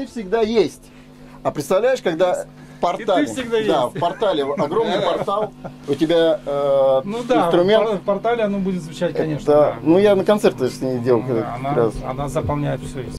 хиты всегда есть. А представляешь, когда портале, да, в портале, огромный портал, у тебя инструмент... в портале оно будет звучать, конечно. Да. Ну, я на концерте с ней делал. Она заполняет все.